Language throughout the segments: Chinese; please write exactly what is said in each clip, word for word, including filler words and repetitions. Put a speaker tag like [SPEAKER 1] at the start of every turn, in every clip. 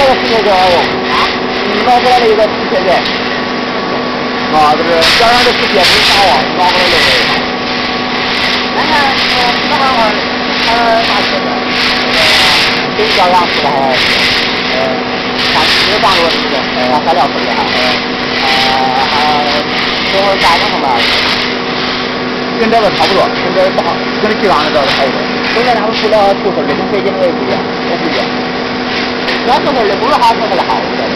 [SPEAKER 1] 个石铁桥有啊，拿过来的一个石铁的，啊，这是边上的石铁不是啥网，拿过来的。那看呃这个玩意儿，呃哪去的？给小杨吃的还是呃，上这个上路是不是？拿材料吃的哈，呃还最后加成什么？跟这个差不多，跟这不好，跟这地方的这个差不多。中间他们除了出事的跟北京的也不一样，也不一样。要出事的不是好，出事的好，我觉得。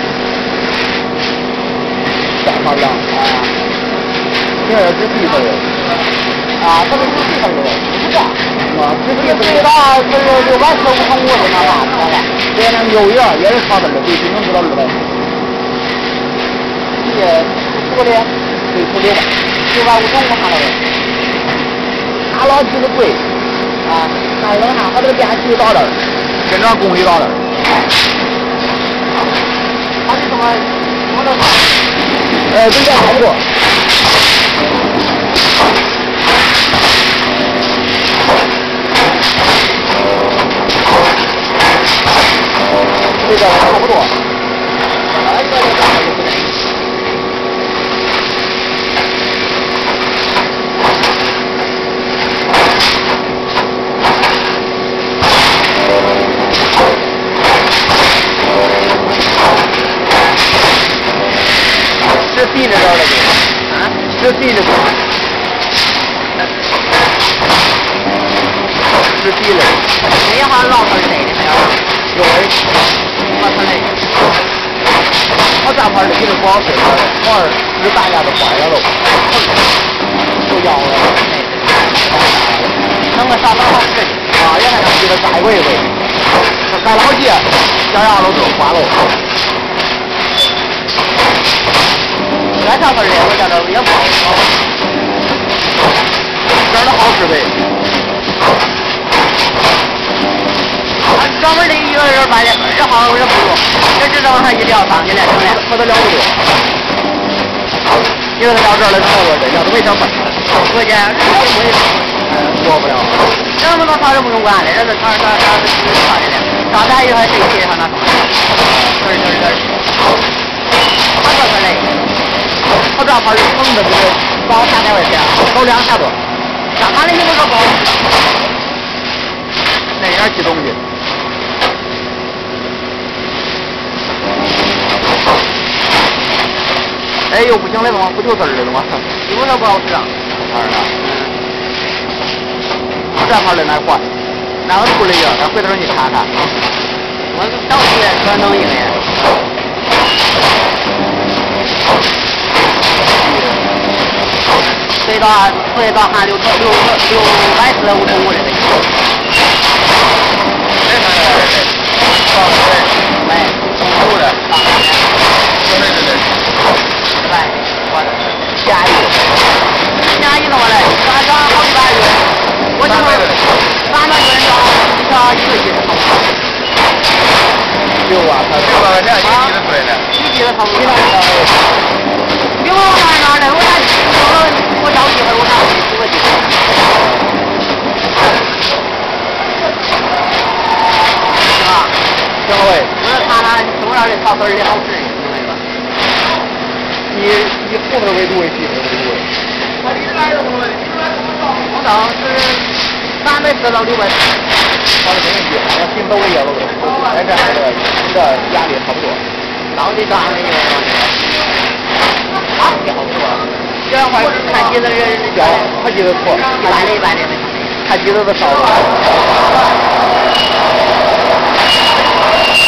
[SPEAKER 1] 这好样啊！这是仔细的啊，这是仔细的，不是这样。啊，仔细最大是六百四五乘五的那啥，知道吧？这那牛眼也是差不多，最均能不到二百。也出的最出六百，六百五乘五看到没？他老几的贵啊，那冷上他这个电器到这儿，跟这公里到这儿，他是什么什么的话？呃，跟这差不多。这个差不多。啊，一个这个。十 C 的这儿了就，啊，十 C 的多，十 C 了。那也好老头儿累的，还要有的，老头儿累。我这块儿的给他不好睡了，我儿是大家都坏了都，都要了，弄个啥都好吃啊，也还能给他改回回，改老几，小样都都花了。俺上份儿的，我在这也不好吃，这儿的好吃呗。俺专门的一个人买的，这好这不用，这知道他一撂上去了，对不对？他都了不了。因为他到这儿来之后，我这要是没想办，我讲人家不会，嗯，过不了。这么多厂人不用管的，这是厂厂厂是是厂的了，厂家以后谁去上那厂？就是就是就是，他这块嘞。他这块儿成的不是高三千块钱，高两千多，干嘛的你不说不好吃？那样去东西，哎又不行了嘛，不就这儿的嘛，你不说不好吃啊？二啊，我这块儿的那块，那我出来一个，那回头你看看，我到时可能一个呀。最大最大还六六六六百四五乘五的。这个上来买五的，上来对对对，来，我加一，加一怎么来？咱咱好几百元，我想咱那人家你像一个亿的差不多。六万，六万块钱一季的出来的，一季的差不多。比我哪哪的，我哪我我着急会儿，我哪有十个几？是吧？行了喂，我说他那手上的草根儿的好吃，明白吧？以以胡头为主，以皮头为主。他离来的多，我当时三百四到六百四，好的没问题，我新走个业务，在这儿这压力差不多，到底干没有？啊，也好说，这样话看几个人交，他几个错，一般的，一般的，看几个都少了。